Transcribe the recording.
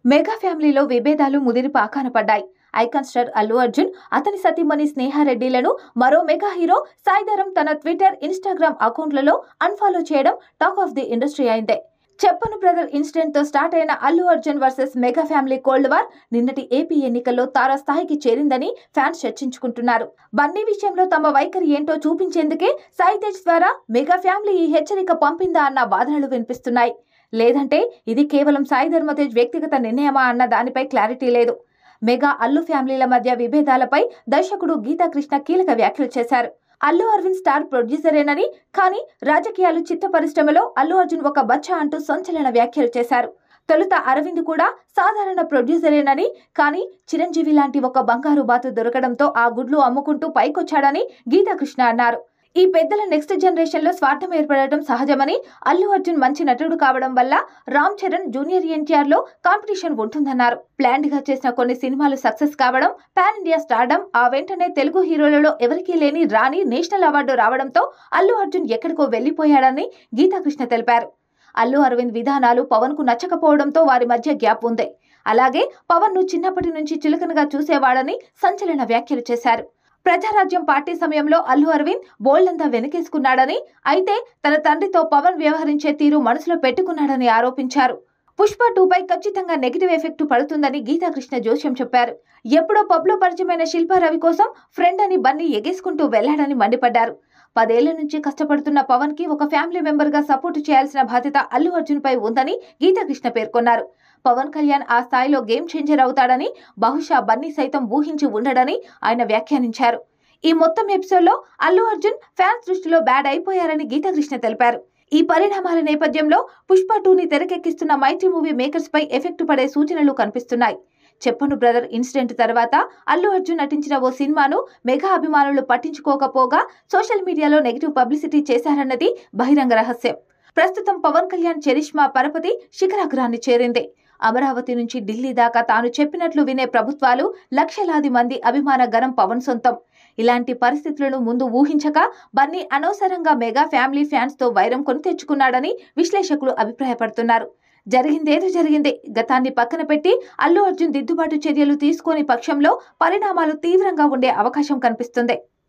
Mega ఫ్యామిలీలో విభేదాలు ముదిరి పాకాన పడ్డాయి. ఐకాన్ స్టార్ అల్లు అర్జున్, అతని సతీమణి స్నేహారెడ్డిలను మరో మెగా హీరో సాయిధరం తన ట్విట్టర్, ఇన్స్టాగ్రామ్ అకౌంట్లలో అన్ఫాలో చేయడం టాక్ ఆఫ్ ది ఇండస్ట్రీ అయిందే. చెప్పను బ్రదర్ ఇన్సిడెంట్ తో స్టార్ట్ అయిన Allu Arjun versus mega family cold war నిన్నటి ఏపీ ఎన్నికల్లో తారాస్థాయికి చేరిందని ఫ్యాన్స్ చర్చించుకుంటున్నారు. బన్నీ విషయంలో తమ వైఖరి ఏంటో చూపించేందుకే సాయి తేజ్ ద్వారా మెగా ఫ్యామిలీ ఈ హెచ్చరిక పంపిందా అన్న వాదనలు వినిపిస్తున్నాయి. లేదంటే ఇది కేవలం సాయి ధర్మ తేజ్ వ్యక్తిగత నిర్ణయమా అన్న దానిపై క్లారిటీ లేదు. మెగా అల్లు ఫ్యామిలీల మధ్య విభేదాలపై దర్శకుడు గీతాకృష్ణ కీలక వ్యాఖ్యలు చేశారు. అల్లు అరవింద్ స్టార్ ప్రొడ్యూసరేనని, కానీ రాజకీయాలు, చిత్ర పరిశ్రమలో అల్లు అర్జున్ ఒక బచ్చా అంటూ సంచలన వ్యాఖ్యలు చేశారు. తొలుత అరవింద్ కూడా సాధారణ ప్రొడ్యూసరేనని, కానీ చిరంజీవి లాంటి ఒక బంగారు బాతు దొరకడంతో ఆ గుడ్లు అమ్ముకుంటూ పైకొచ్చాడని గీతాకృష్ణ అన్నారు. ఈ పెద్దల నెక్స్ట్ జనరేషన్ లో స్వార్థం ఏర్పడటం సహజమని, అల్లు అర్జున్ మంచి నటుడు కావడం వల్ల రామ్ చరణ్, జూనియర్ ఎన్టీఆర్ లో కాంపిటీషన్ ఉంటుందన్నారు. ప్లాన్డ్ గా చేసిన కొన్ని సినిమాలు సక్సెస్ కావడం, పాన్ ఇండియా స్టార్డమ్, ఆ వెంటనే తెలుగు హీరోలలో ఎవరికీ లేని రాణి నేషనల్ అవార్డు రావడంతో అల్లు అర్జున్ ఎక్కడికో వెళ్లిపోయాడని గీతాకృష్ణ తెలిపారు. అల్లు అరవింద్ విధానాలు పవన్ కు నచ్చకపోవడంతో వారి మధ్య గ్యాప్ ఉంది. అలాగే పవన్ ను చిన్నప్పటి నుంచి చులకనగా చూసేవాడని సంచలన వ్యాఖ్యలు చేశారు. ప్రజారాజ్యం పార్టీ సమయంలో అల్లు అరవింద్ బోల్డంతా వెనకేసుకున్నాడని, అయితే తన తండ్రితో పవన్ వ్యవహరించే తీరు మనసులో పెట్టుకున్నాడని ఆరోపించారు. పుష్ప 2పై ఖచ్చితంగా నెగిటివ్ ఎఫెక్ట్ పడుతుందని గీతాకృష్ణ జోస్యం చెప్పారు. ఎప్పుడో పబ్లో పరిచయమైన శిల్పా రవి కోసం ఫ్రెండ్ అని బన్నీ ఎగేసుకుంటూ వెళ్లాడని మండిపడ్డారు. 10 ఏళ్ల నుంచి కష్టపడుతున్న పవన్ కి ఒక ఫ్యామిలీ మెంబర్ గా సపోర్ట్ చేయాల్సిన బాధ్యత అల్లు అర్జున్ పై ఉందని గీతాకృష్ణ పేర్కొన్నారు. పవన్ కళ్యాణ్ ఆ స్థాయిలో గేమ్ చేంజర్ అవుతాడని బహుశా బన్నీ సైతం ఊహించి ఉండడని ఆయన వ్యాఖ్యానించారు. ఈ మొత్తం ఎపిసోడ్ లో అల్లు అర్జున్ ఫ్యాన్స్ దృష్టిలో బ్యాడ్ అయిపోయారని గీతాకృష్ణ తెలిపారు. ఈ పరిణామాల నేపథ్యంలో పుష్ప 2ని తెరకెక్కిస్తున్న మైత్రి మూవీ మేకర్స్ పై ఎఫెక్ట్ పడే సూచనలు కనిపిస్తున్నాయి. చెప్పను బ్రదర్ ఇన్సిడెంట్ తర్వాత అల్లు అర్జున్ నటించిన ఓ సినిమాను మెగా అభిమానులు పట్టించుకోకపోగా సోషల్ మీడియాలో నెగిటివ్ పబ్లిసిటీ చేశారన్నది బహిరంగ రహస్యం. ప్రస్తుతం పవన్ కళ్యాణ్ చరిష్మా పరపతి శిఖరాగ్రాన్ని చేరింది. అమరావతి నుంచి ఢిల్లీ దాకా తాను చెప్పినట్లు వినే ప్రభుత్వాలు, లక్షలాది మంది అభిమాన గణం పవన్ సొంతం. ఇలాంటి పరిస్థితులను ముందు ఊహించక బన్నీ అనవసరంగా మెగా ఫ్యామిలీ ఫ్యాన్స్ తో వైరం కొని తెచ్చుకున్నాడని విశ్లేషకులు అభిప్రాయపడుతున్నారు. జరిగిందేదో జరిగింది. గతాన్ని పక్కన పెట్టి అల్లు అర్జున్ దిద్దుబాటు చర్యలు తీసుకోని పక్షంలో పరిణామాలు తీవ్రంగా ఉండే అవకాశం కనిపిస్తుంది.